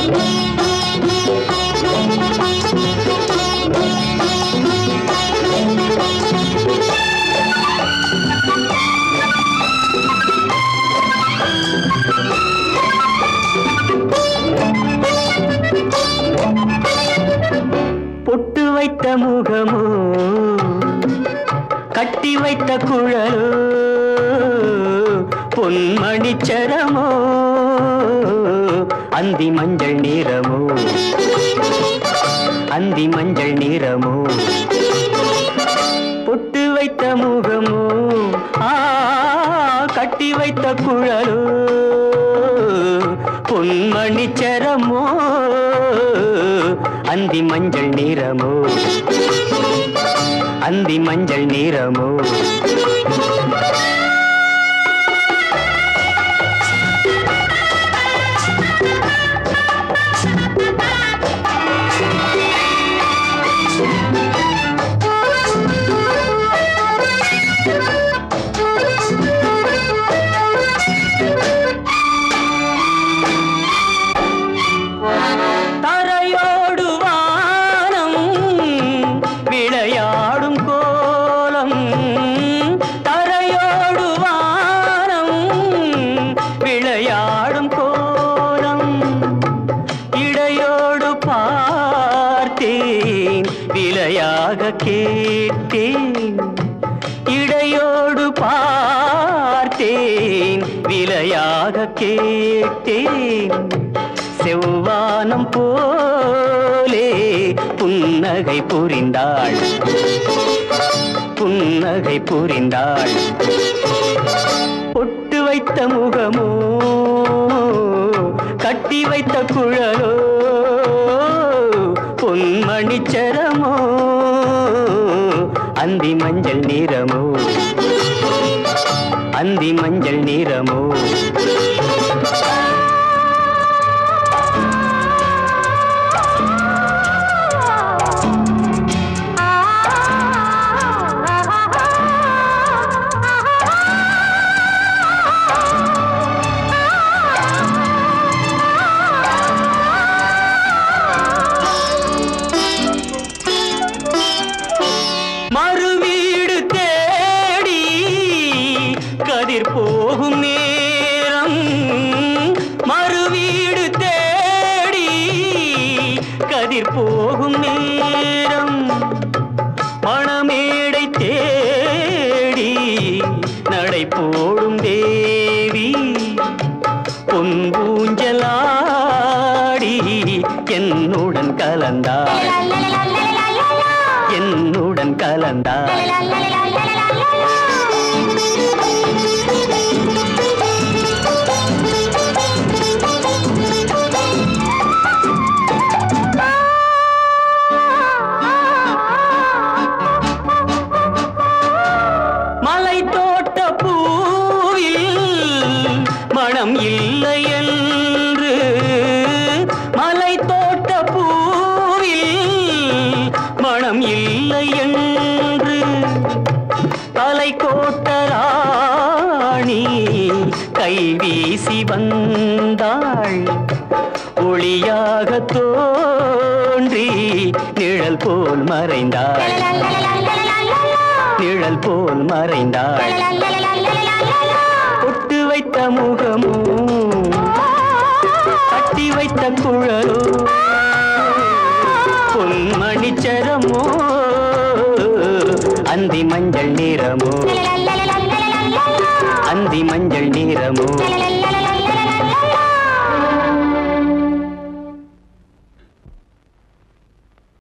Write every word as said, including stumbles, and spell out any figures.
பொட்டு வைத்த முகமோ கட்டி வைத்த குழலோ பொன்மணிச்சரமோ அந்தி மஞ்சள் நிறமோ அந்தி மஞ்சள் நிறமோ பொட்டு வைத்த முகமோ ஆ கட்டி வைத்த குழலோ பொன்மணிச்சரமோ அந்தி மஞ்சள் நிறமோ அந்தி மஞ்சள் நிறமோ விலையாக கேட்டேன் இடையோடு பார்த்தேன் விலையாக கேட்டேன் செவ்வானம் போலே புன்னகை புரிந்தாள் புன்னகை புரிந்தாள் பொட்டு வைத்த முகமோ கட்டி வைத்த குழலோ பொன்மணிச்சரமோ அந்தி மஞ்சள் நிறமோ அந்தி மஞ்சள் நிறமோ மறுவீடு தேடி கதிர் போகும் நேரம் மறுவீடு தேடி கதிர் போகும் நேரம் மணமேடை தேடி நடை போடும் தேவி பொன்பூஞ்சலாடி என்னுடன் கலந்தாள் என்னுடன் கலந்தாள் மலை தோட்ட பூவில் மனம் இல்லை என்று மலை தோட்ட பூவில் மனம் இல்லை என்று தலை கோட்ட ராணி கை வீசி வந்தாள் ஒளியாக தோன்றி நிழல் போல் மறைந்தாள் நிழல் போல் மறைந்தாள் பொட்டு வைத்த முகமோ கட்டி வைத்த குழலோ பொன்மணிச்சரமோ அந்தி மஞ்சள் நிறமோ அந்தி மஞ்சள் நிறமோ